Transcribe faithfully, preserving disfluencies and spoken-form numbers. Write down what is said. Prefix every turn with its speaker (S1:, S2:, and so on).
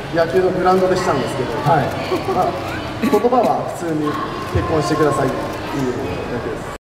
S1: 野球のグラウンドでしたんですけど、はい、まあ、言葉は普通に結婚してくださいっていうだけです。